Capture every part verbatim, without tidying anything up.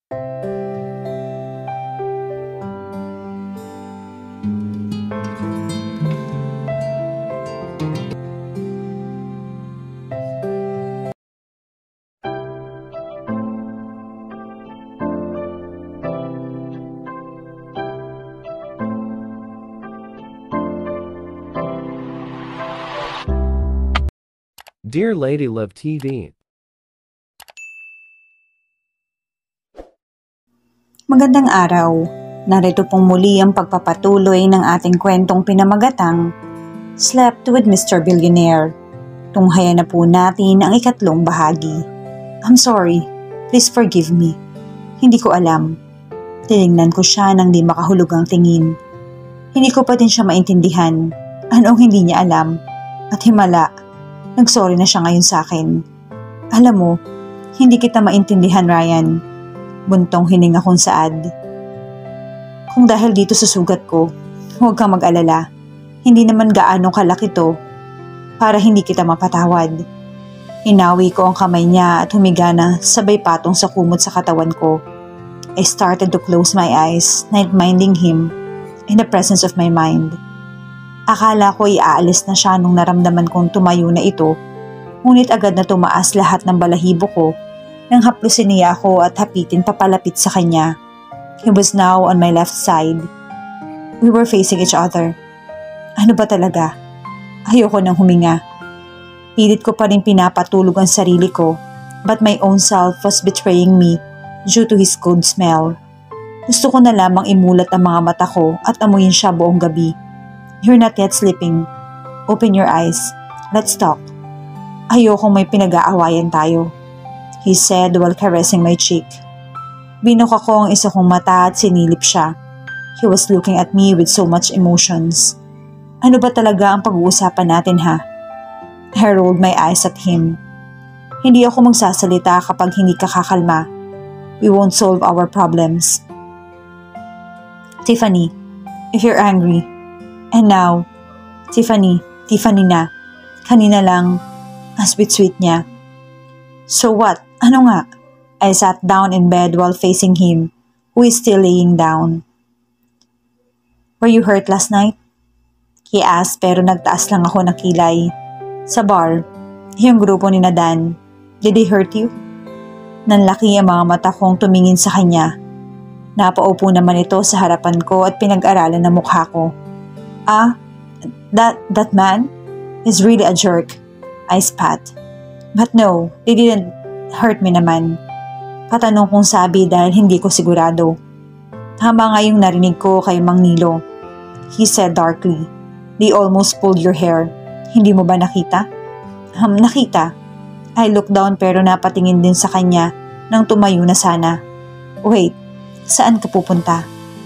Dear Lady Love T V. Magandang araw. Narito pong muli ang pagpapatuloy ng ating kwentong pinamagatang Slept with Mister Billionaire. Tunghayan na po natin ang ikatlong bahagi. I'm sorry. Please forgive me. Hindi ko alam. Tinignan ko siya nang di makahulugang tingin. Hindi ko pa din siya maintindihan. Anong hindi niya alam? At himala. Nagsorry na siya ngayon sa akin. Alam mo, hindi kita maintindihan, Ryan. Buntong hininga kong saad. Kung dahil dito sa sugat ko, huwag kang mag-alala. Hindi naman gaano kalaki to para hindi kita mapatawad. Inawi ko ang kamay niya at humiga na sabay patong sa kumot sa katawan ko. I started to close my eyes, not minding him in the presence of my mind. Akala ko iaalis na siya nung naramdaman kong tumayo na ito, ngunit agad na tumaas lahat ng balahibo ko nang haplusin niya ako at hapitin papalapit sa kanya. He was now on my left side. We were facing each other. Ano ba talaga? Ayoko nang huminga. Pilit ko pa rin pinapatulog ang sarili ko, but my own self was betraying me due to his cold smell. Gusto ko na lamang imulat ang mga mata ko at amuyin siya buong gabi. You're not yet sleeping. Open your eyes. Let's talk. Ayokong may pinag-aawayan tayo, he said while caressing my cheek. Binuka ko ang isa kong mata at sinilip siya. He was looking at me with so much emotions. Ano ba talaga ang pag-uusapan natin, ha? I rolled my eyes at him. Hindi ako magsasalita kapag hindi ka kakalma. We won't solve our problems. Tiffany, if you're angry. And now, Tiffany, Tiffany na. Kanina lang, ang sweet-sweet niya. So what? Ano nga? I sat down in bed while facing him, who is still laying down. Were you hurt last night? He asked pero nagtaas lang ako ng kilay. Sa bar, yung grupo ni Nadan, did they hurt you? Nanlaki ang mga mata kong tumingin sa kanya. Napaupo naman ito sa harapan ko at pinag-aralan ng mukha ko. Ah, that, that man is really a jerk, I spat. But no, they didn't hurt me naman. Patanong kong sabi dahil hindi ko sigurado. Tama nga yung narinig ko kay Mang Nilo. He said darkly, they almost pulled your hair. Hindi mo ba nakita? Um, nakita. I looked down pero napatingin din sa kanya nang tumayo na sana. Wait, saan ka pupunta?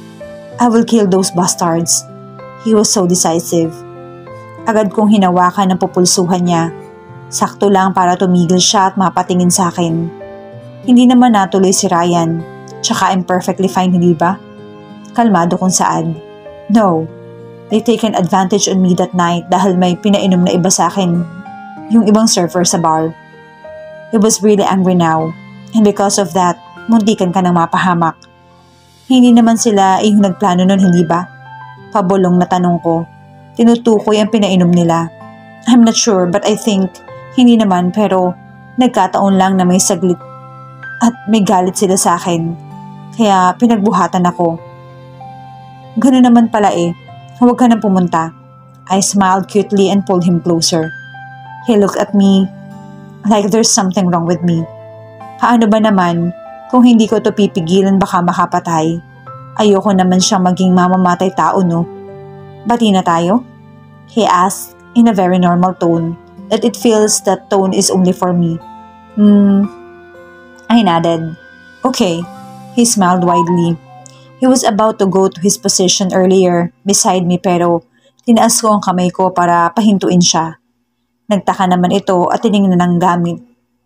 I will kill those bastards. He was so decisive. Agad kong hinawakan ang pupulsuhan niya. Sakto lang para tumigil siya at mapatingin sa akin. Hindi naman natuloy si Ryan. Tsaka I'm perfectly fine, hindi ba? Kalmado kong saad. No. They taken advantage on me that night dahil may pinainom na iba sa akin. Yung ibang surfer sa bar. He was really angry now. And because of that, muntikan ka nang mapahamak. Hindi naman sila eh yung nagplano nun, hindi ba? Pabulong na tanong ko. Tinutukoy ang pinainom nila. I'm not sure but I think hindi naman pero nagkataon lang na may saglit at may galit sila sa akin. Kaya pinagbuhatan ako. Ganoon naman pala eh. Huwag ka nang pumunta. I smiled cutely and pulled him closer. He looked at me like there's something wrong with me. Paano ba naman kung hindi ko to pipigilan baka makapatay? Ayoko naman siyang maging mamamatay tao, no? Bati na tayo? He asked in a very normal tone that it feels that tone is only for me. Hmm. I nodded. Okay. He smiled widely. He was about to go to his position earlier beside me pero tinaas ko ang kamay ko para pahintuin siya. Nagtaka naman ito at tinignan ng gamit.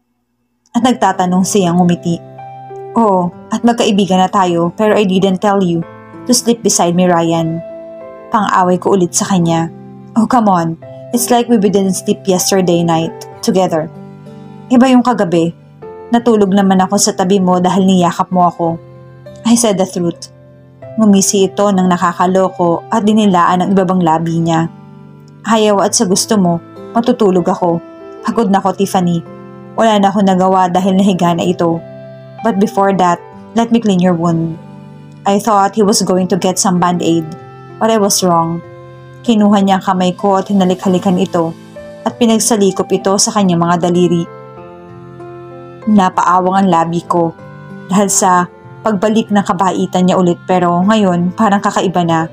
At nagtatanong siyang ngumiti. Oo, at magkaibigan na tayo pero I didn't tell you to sleep beside me, Ryan. Pang-away ko ulit sa kanya. Oh, come on. It's like we didn't sleep yesterday night together. Iba yung kagabi. Natulog naman ako sa tabi mo dahil niyakap mo ako. I said the truth. Ngumisi ito ng nakakaloko at dinilaan ang ibabang labi niya. Ayaw at sa gusto mo, matutulog ako. Pagod na ako, Tiffany. Wala na akong nagawa dahil nahiga na ito. But before that, let me clean your wound. I thought he was going to get some band-aid, but I was wrong. Kinuha niya ang kamay ko at hinalik-halikan ito at pinagsalikop ito sa kanyang mga daliri. Napaawang ang labi ko dahil sa pagbalik ng kabaitan niya ulit, pero ngayon parang kakaiba na.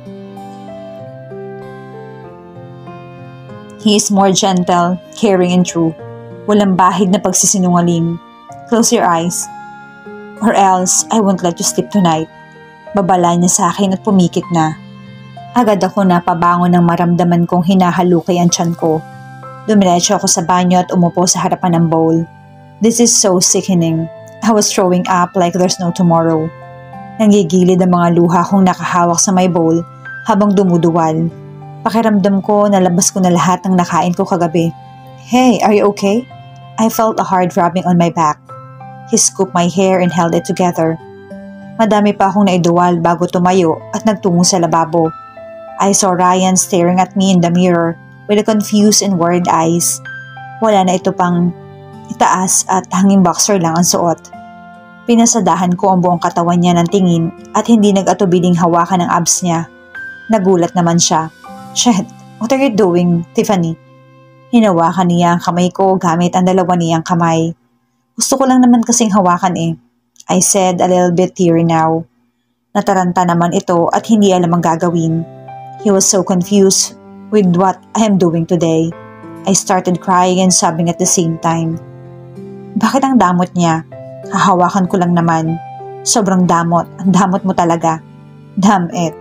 He is more gentle, caring and true. Walang bahid na pagsisinungaling. Close your eyes. Or else, I won't let you sleep tonight. Babala niya sa akin at pumikit na. Agad ako napabangon nang maramdaman kong hinahalukay ang tiyan ko. Dumiretso ako sa banyo at umupo sa harapan ng bowl. This is so sickening. I was throwing up like there's no tomorrow. Nanggigilid ang mga luha kong nakahawak sa my bowl habang dumuduwal. Pakiramdam ko nalabas ko na lahat ng nakain ko kagabi. Hey, are you okay? I felt a hard rubbing on my back. He scooped my hair and held it together. Madami pa akong naiduwal bago tumayo at nagtungo sa lababo. I saw Ryan staring at me in the mirror with a confused and worried eyes. Wala na ito pang itaas at hanging boxer lang ang suot. Pinasadahan ko ang buong katawan niya ng tingin at hindi nag-atubiling hawakan ang abs niya. Nagulat naman siya. Shit, what are you doing, Tiffany? Hinawakan niya ang kamay ko gamit ang dalawa niyang kamay. Gusto ko lang naman kasing hawakan eh. I said a little bit teary now. Nataranta naman ito at hindi alam ang gagawin. He was so confused with what I am doing today. I started crying and sobbing at the same time. Bakit ang damot niya? Hahawakan ko lang naman. Sobrang damot. Ang damot mo talaga. Damn it.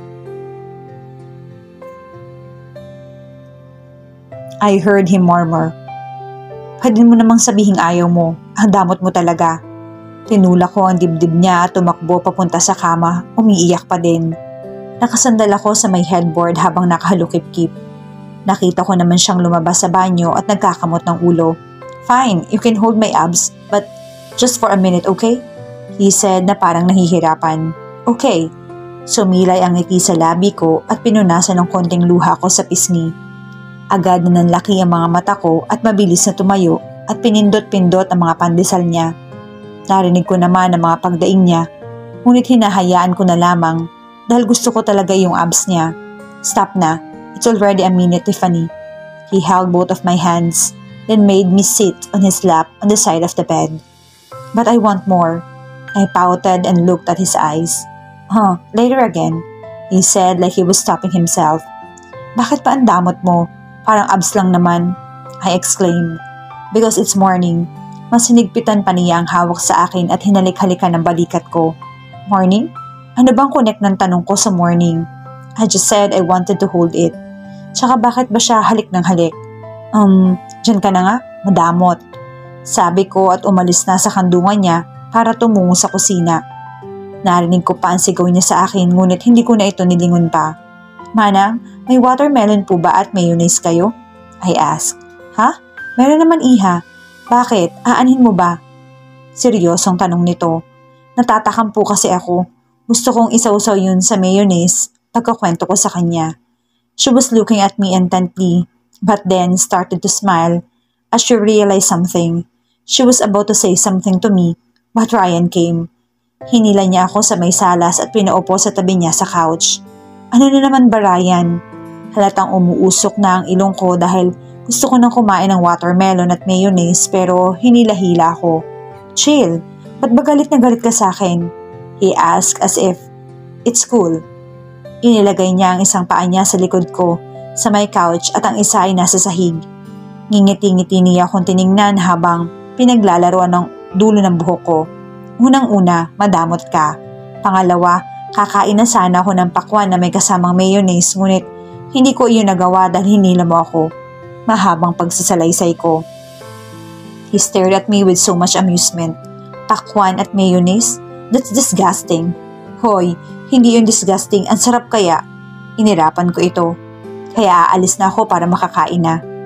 I heard him murmur. Pwede mo namang sabihing ayaw mo. Ang damot mo talaga. Tinulak ko ang dibdib niya at tumakbo papunta sa kama. Umiiyak pa din. Nakasandal ako sa may headboard habang nakahalukip-kip. Nakita ko naman siyang lumabas sa banyo at nagkakamot ng ulo. Fine, you can hold my abs, but just for a minute, okay? He said na parang nahihirapan. Okay. Sumilay ang ngiti sa labi ko at pinunasan ng konting luha ko sa pisngi. Agad na nanlaki ang mga mata ko at mabilis na tumayo at pinindot-pindot ang mga pandesal niya. Narinig ko naman ang mga pagdaing niya, ngunit hinahayaan ko na lamang dahil gusto ko talaga yung abs niya. Stop na. It's already a minute, Tiffany. He held both of my hands, then made me sit on his lap on the side of the bed. But I want more. I pouted and looked at his eyes. Huh, later again, he said like he was stopping himself. Bakit pa ang damot mo? Parang abs lang naman, I exclaimed. Because it's morning. Mas hinigpitan pa niya ang hawak sa akin at hinalik-halikan ng balikat ko. Morning? Ano bang connect ng tanong ko sa morning? I just said I wanted to hold it. Tsaka bakit ba siya halik ng halik? Um, dyan ka na nga, madamot. Sabi ko at umalis na sa kandungan niya para tumungo sa kusina. Narinig ko pa ang sigaw niya sa akin ngunit hindi ko na ito nilingon pa. Manang, may watermelon po ba at mayonnaise kayo? I asked. Ha? Meron naman iha. Bakit? Aanhin mo ba? Seryosong tanong nito. Natatakam po kasi ako. Gusto kong isawsaw yun sa mayonnaise pagkakwento ko sa kanya. She was looking at me intently, but then started to smile as she realized something. She was about to say something to me, but Ryan came. Hinila niya ako sa may salas at pinaupo sa tabi niya sa couch. Ano na naman ba, Ryan? Halatang umuusok na ang ilong ko dahil gusto ko nang kumain ng watermelon at mayonnaise pero hinila-hila ako. Chill, ba't ba galit na galit ka sa akin? He asked as if, it's cool. Inilagay niya ang isang paa niya sa likod ko, sa may couch at ang isa ay nasa sahig. Ngingiti-ngiti niya akong tiningnan habang pinaglalaroan ng dulo ng buhok ko. Unang-una, madamot ka. Pangalawa, kakain na sana ako ng pakwan na may kasamang mayonnaise ngunit hindi ko iyon nagawa dahil hinila mo ako. Mahabang pagsasalaysay ko. He stared at me with so much amusement. Pakwan at mayonnaise? That's disgusting. Hoy, hindi yun disgusting. Ang sarap kaya. Inirapan ko ito. Kaya aalis na ako para makakain na.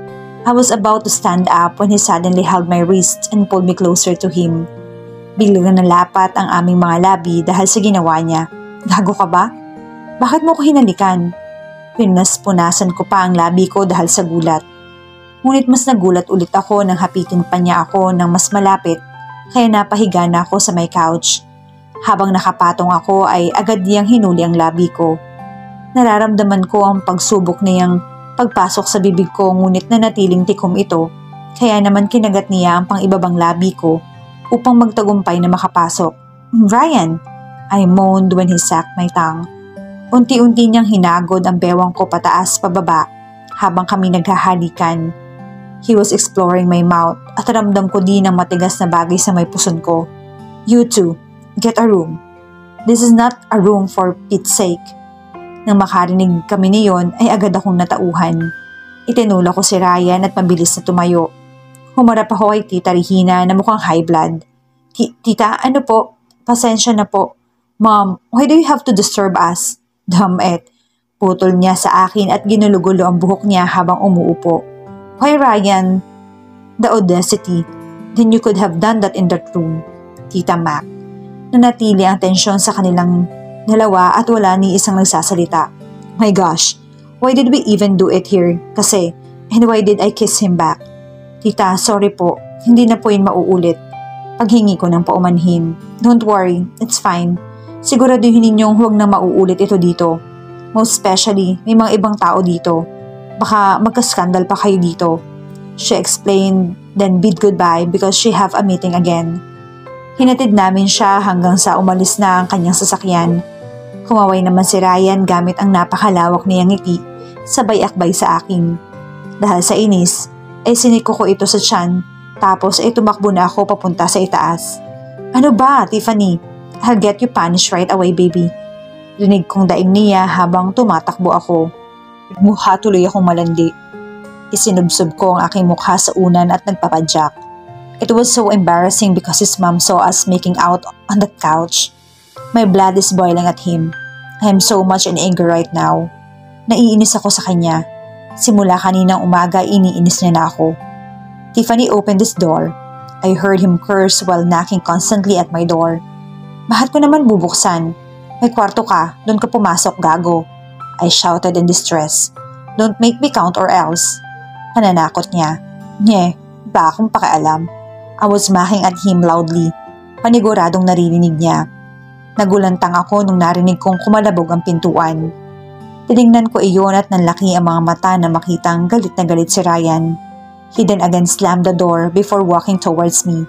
I was about to stand up when he suddenly held my wrist and pulled me closer to him. Biglang nalapat ang aming mga labi dahil sa ginawa niya. Gago ka ba? Bakit mo ko hinalikan? Pinas-punasan ko pa ang labi ko dahil sa gulat. Ngunit mas nagulat ulit ako nang hapitin pa niya ako ng mas malapit, kaya napahiga na ako sa may couch. Habang nakapatong ako ay agad niyang hinuli ang labi ko. Nararamdaman ko ang pagsubok niyang pagpasok sa bibig ko ngunit nanatiling tikom ito, kaya naman kinagat niya ang pang-ibabang labi ko upang magtagumpay na makapasok. Ryan! I moaned when he sacked my tongue. Unti-unti niyang hinagod ang bewang ko pataas pababa habang kami naghahalikan. He was exploring my mouth at ramdam ko din ang matigas na bagay sa may puson ko. You two, get a room. This is not a room for Pete's sake. Nang makarinig kami niyon ay agad akong natauhan. Itinula ko si Ryan at mabilis na tumayo. Humarap ako kay Tita Regina na mukhang high blood. Tita, ano po? Pasensya na po. Mom, why do you have to disturb us? Damet. Putol niya sa akin at ginulugulo ang buhok niya habang umuupo. Why Ryan? The audacity. Then you could have done that in that room. Tita Mac. Nanatili ang tensyon sa kanilang dalawa at wala ni isang nagsasalita. My gosh, why did we even do it here? Kasi, and why did I kiss him back? Tita, sorry po. Hindi na po yun mauulit. Paghingi ko ng paumanhin. Don't worry, it's fine. Siguraduhin ninyong huwag na mauulit ito dito. Most especially, may mga ibang tao dito. Baka magkaskandal pa kayo dito. She explained, then bid goodbye because she have a meeting again. Hinatid namin siya hanggang sa umalis na ang kanyang sasakyan. Kumaway naman si Ryan gamit ang napakalawak niyang ngiti, sabay akbay sa akin. Dahil sa inis, ay siniko ko ito sa tiyan, tapos ay tumakbo na ako papunta sa itaas. Ano ba, Tiffany? I'll get you punished right away, baby. Rinig kong daing niya habang tumatakbo ako. Mukha tuloy akong malandi. Isinubsob ko ang aking mukha sa unan at nagpapadyak. It was so embarrassing because his mom saw us making out on that couch. My blood is boiling at him. I am so much in anger right now. Naiinis ako sa kanya. Simula kaninang umaga, iniinis niya na ako. Tiffany opened this door. I heard him curse while knocking constantly at my door. Bakit ko naman bubuksan? May kwarto ka, doon ka pumasok, gago. I shouted in distress. Don't make me count or else. Pananakot niya. Nye, ba akong pakialam? I was smacking at him loudly. Paniguradong naririnig niya. Nagulantang ako nung narinig kong kumalabog ang pintuan. Tinignan ko iyon at nanlaki ang mga mata na makitang galit na galit si Ryan. He then again slammed the door before walking towards me.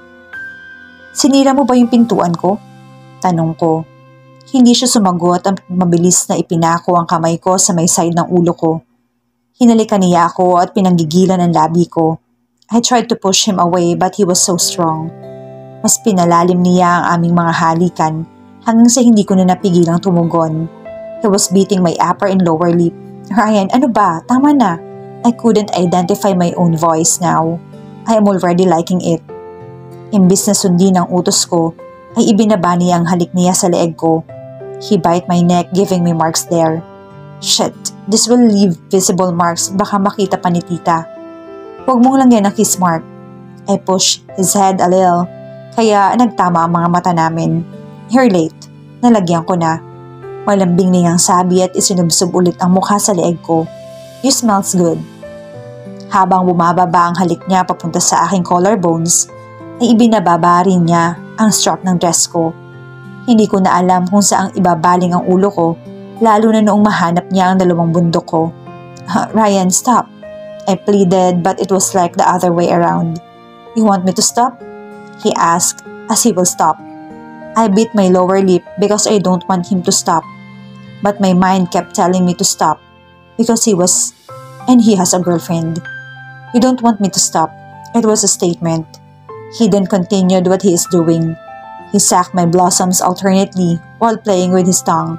Sinira mo ba yung pintuan ko? Tanong ko. Hindi siya sumagot at mabilis na ipinako ang kamay ko sa may side ng ulo ko. Hinalikan niya ako at pinanggigilan ang labi ko. I tried to push him away but he was so strong. Mas pinalalim niya ang aming mga halikan hanggang sa hindi ko na napigilang tumugon. He was beating my upper and lower lip. Ryan, ano ba? Tama na. I couldn't identify my own voice now. I am already liking it. Imbis na sundin ang utos ko, ay ibinaba niya ang halik niya sa leeg ko. He bite my neck, giving me marks there. Shit, this will leave visible marks, baka makita pa ni tita. Huwag mong langyan ang kiss mark. I pushed his head a little, kaya nagtama ang mga mata namin. You're late. Nalagyan ko na. Malambing niyang sabi at isinubsob ulit ang mukha sa leeg ko. You smells good. Habang bumababa ang halik niya papunta sa aking collarbones, ay ibinababa rin niya ang strap ng dress ko. Hindi ko na alam kung saang ibabaling ang ulo ko, lalo na noong mahanap niya ang dalawang bundok ko. Ryan, stop. I pleaded but it was like the other way around. You want me to stop? He asked as he will stop. I bit my lower lip because I don't want him to stop. But my mind kept telling me to stop because he was, and he has a girlfriend. You don't want me to stop. It was a statement. He then continued what he is doing. He sucked my blossoms alternately while playing with his tongue.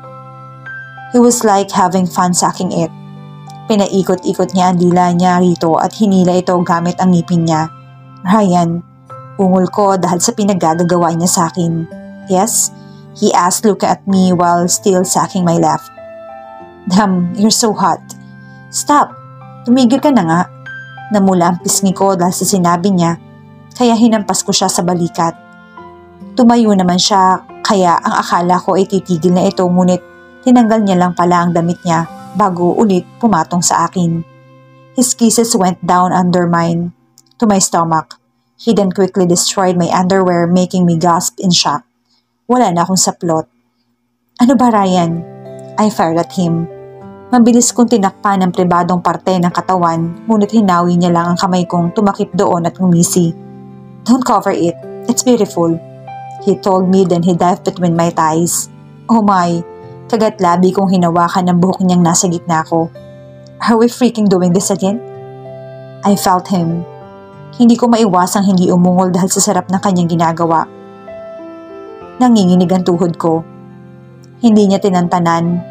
He was like having fun sucking it. Pinaikot-ikot niya ang dila niya rito at hinila ito gamit ang ngipin niya. Ryan, ungol ko dahil sa pinagagagawa niya sa akin. Yes? He asked looking at me while still sucking my left. Damn, you're so hot. Stop! Tumigil ka na nga. Namula ang pisngi ko dahil sa sinabi niya, kaya hinampas ko siya sa balikat. Tumayo naman siya, kaya ang akala ko ay titigil na ito, ngunit tinanggal niya lang pala ang damit niya bago ulit pumatong sa akin. His kisses went down under mine, to my stomach. He then quickly destroyed my underwear, making me gasp in shock. Wala na akong saplot. Ano ba, Ryan? I fired at him. Mabilis kong tinakpan ang pribadong parte ng katawan, ngunit hinawi niya lang ang kamay kong tumakip doon at ngumisi. Don't cover it. It's beautiful. He told me, then he dived between my thighs. Oh my, kagat-labi kong hinawakan ng buhok niyang nasa gitna ko. Are we freaking doing this again? I felt him. Hindi ko maiwasang hindi umungol dahil sa sarap ng kanyang ginagawa. Nanginginig ang tuhod ko. Hindi niya tinantanan.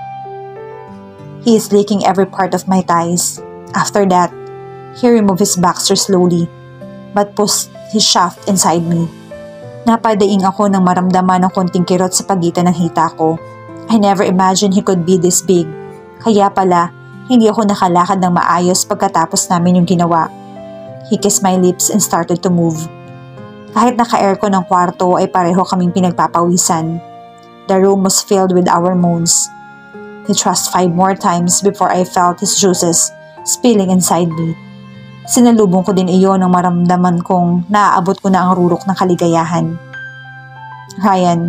He is licking every part of my thighs. After that, he removed his boxer slowly, but pushed his shaft inside me. Napadaing ako nang maramdaman ng konting kirot sa pagitan ng hita ko. I never imagined he could be this big. Kaya pala, hindi ako nakalakad ng maayos pagkatapos namin yung ginawa. He kissed my lips and started to move. Kahit naka-aircon ng kwarto ay pareho kaming pinagpapawisan. The room was filled with our moans. He thrust five more times before I felt his juices spilling inside me. Sinalubong ko din iyon nang maramdaman kong naaabot ko na ang rurok ng kaligayahan. Ryan,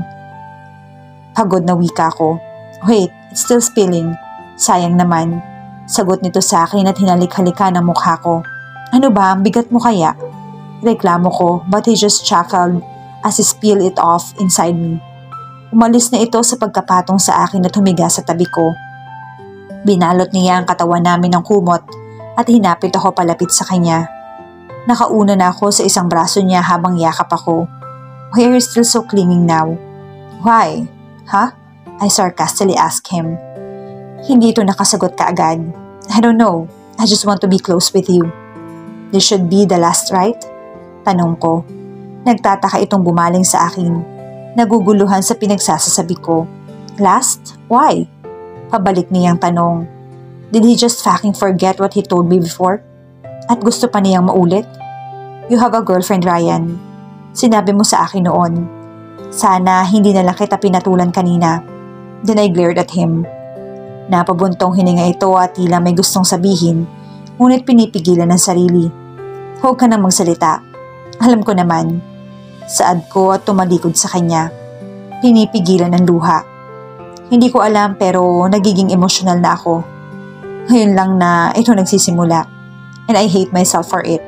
pagod na wika ko. Wait, it's still spilling. Sayang naman. Sagot nito sa akin at hinalik-halika ng mukha ko. Ano ba, ang bigat mo kaya? Reklamo ko, but he just chuckled as he spilled it off inside me. Umalis na ito sa pagkapatong sa akin at humiga sa tabi ko. Binalot niya ang katawan namin ng kumot at hinapit ako palapit sa kanya. Nakauna na ako sa isang braso niya habang yakap ako. Why are you still so clinging now? Why? Huh? I sarcastically asked him. Hindi ito nakasagot kaagad. I don't know. I just want to be close with you. This should be the last, right? Tanong ko. Nagtataka itong bumaling sa akin. Naguguluhan sa pinagsasasabi ko. Last? Why? Pabalik niyang tanong. Did he just fucking forget what he told me before? At gusto pa niyang maulit? You have a girlfriend, Ryan. Sinabi mo sa akin noon. Sana hindi na lang kita pinatulan kanina. Then I glared at him. Napabuntong hininga ito at tila may gustong sabihin, ngunit pinipigilan ng sarili. Huwag ka nang magsalita. Alam ko naman. Saad ko at tumalikod sa kanya. Pinipigilan ng luha. Hindi ko alam pero nagiging emosyonal na ako. Ngayon lang na ito nagsisimula. And I hate myself for it.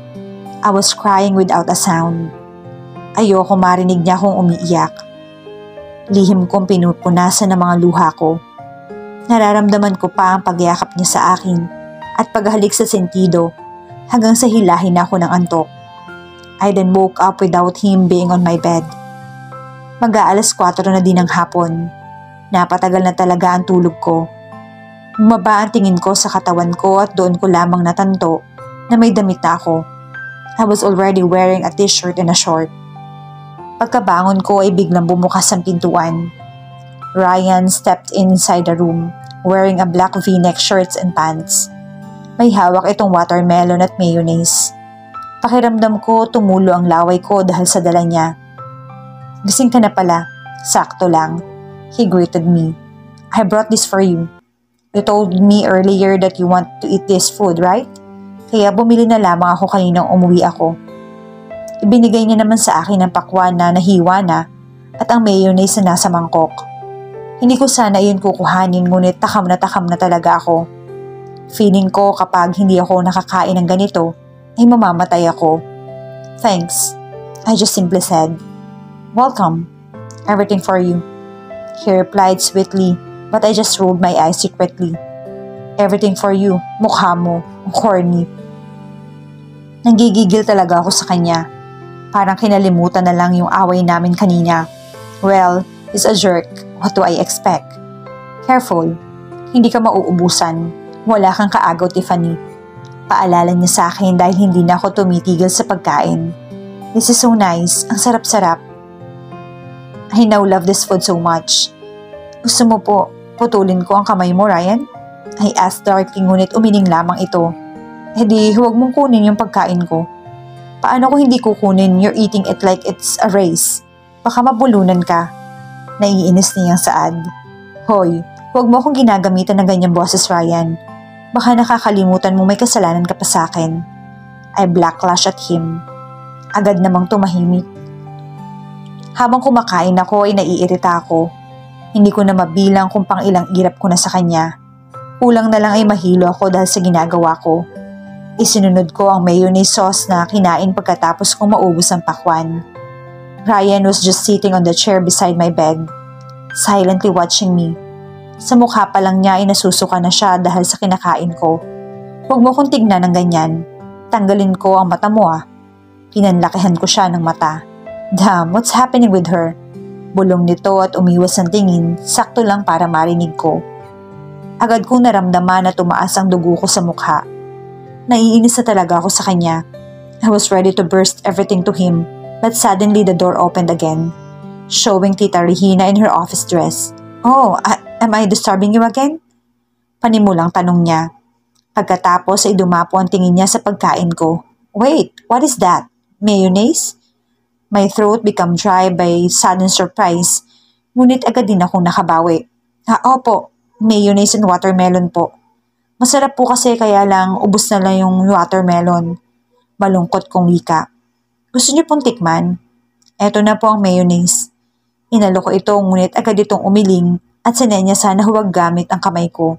I was crying without a sound. Ayoko marinig niya akong umiiyak. Lihim kong pinupunasan ng mga luha ko. Nararamdaman ko pa ang pagyakap niya sa akin at paghalik sa sentido hanggang sa hilahin ako ng antok. I then woke up without him being on my bed. Mag-aalas kwatro na din ng hapon. Napatagal na talaga ang tulog ko. Bumaba ang tingin ko sa katawan ko at doon ko lamang natanto na may damit na ako. I was already wearing a t-shirt and a short. Pagkabangon ko ay biglang bumukas ang pintuan. Ryan stepped inside the room, wearing a black v-neck shirts and pants. May hawak itong watermelon at mayonnaise. Pakiramdam ko tumulo ang laway ko dahil sa dala niya. Gising ka na pala. Sakto lang. He greeted me. I brought this for you. You told me earlier that you want to eat this food, right? Kaya bumili na lamang ako kaninang umuwi ako. Ibinigay niya naman sa akin ang pakwan na nahiwa na at ang mayonnaise na nasa mangkok. Hindi ko sana iyon kukuhanin ngunit takam na takam na talaga ako. Feeling ko kapag hindi ako nakakain ng ganito, ay mamamatay ako. Thanks. I just simply said, welcome. Everything for you. He replied sweetly, but I just rolled my eyes secretly. Everything for you. Mukha mo. Corny. Nanggigigil talaga ako sa kanya. Parang kinalimutan na lang yung away namin kanina. Well, he's a jerk. What do I expect? Careful. Hindi ka mauubusan. Wala kang kaagaw, Tiffany. Paalala niya sa akin dahil hindi na ako tumitigil sa pagkain. This is so nice. Ang sarap-sarap. I now love this food so much. Gusto mo po, putulin ko ang kamay mo, Ryan? I asked darkly ngunit umiling lamang ito. Eh di, huwag mong kunin yung pagkain ko. Paano ko hindi kukunin? You're eating it like it's a race. Baka mabulunan ka. Naiinis niyang saad. Hoy, huwag mo akong ginagamitan ng ganyang boses, Ryan. Baka nakakalimutan mo may kasalanan ka pa sa akin. I backlash at him. Agad namang tumahimik. Habang kumakain ako ay naiirita ako. Hindi ko na mabilang kung pang ilang irap ko na sa kanya. Kulang na lang ay mahilo ako dahil sa ginagawa ko. Isinunod ko ang mayonnaise sauce na kinain pagkatapos kong maubos ang pakwan. Ryan was just sitting on the chair beside my bed, silently watching me. Sa mukha pa lang niya ay nasusuka na siya dahil sa kinakain ko. Huwag mo kong tignan ng ganyan. Tanggalin ko ang mata mo ah. Pinanlakihan ko siya ng mata. Damn, what's happening with her? Bulong nito at umiwas ng tingin, sakto lang para marinig ko. Agad kong naramdaman na tumaas ang dugo ko sa mukha. Naiinis na talaga ako sa kanya. I was ready to burst everything to him, but suddenly the door opened again, showing Tita Regina in her office dress. Oh, I- am I disturbing you again? Panimulang tanong niya. Pagkatapos ay dumapo ang tingin niya sa pagkain ko. Wait, what is that? Mayonnaise? My throat became dry by sudden surprise, ngunit agad din akong nakabawi. Ah, opo, mayonnaise and watermelon po. Masarap po kasi kaya lang ubos na lang yung watermelon. Malungkot kong wika. Gusto niyo pong tikman? Eto na po ang mayonnaise. Inalo ko ito ngunit agad itong umiling at sinenya sana huwag gamit ang kamay ko.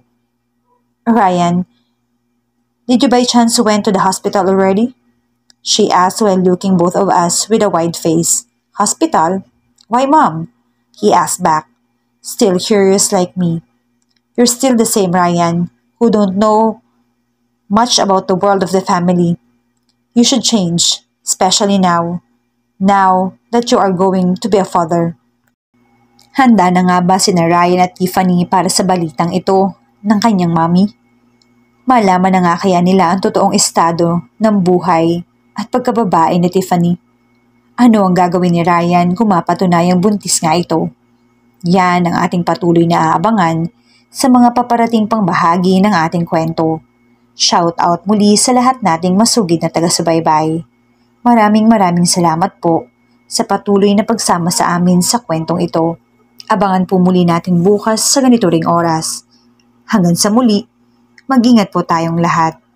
Ryan, did you by chance went to the hospital already? She asked while looking both of us with a wide face. Hospital? Why, Mom? He asked back, still curious like me. You're still the same Ryan, who don't know much about the world of the family. You should change, especially now. Now that you are going to be a father. Handa na nga ba sina Ryan at Tiffany para sa balitang ito ng kanyang mami? Malaman na nga kaya nila ang totoong estado ng buhay at pagkababae ni Tiffany. Ano ang gagawin ni Ryan kung mapatunayang buntis nga ito? Yan ang ating patuloy na aabangan sa mga paparating pang bahagi ng ating kwento. Shout out muli sa lahat nating masugid na taga-subaybay. Maraming maraming salamat po sa patuloy na pagsama sa amin sa kwentong ito. Abangan po muli natin bukas sa ganito ring oras. Hanggang sa muli, mag-ingat po tayong lahat.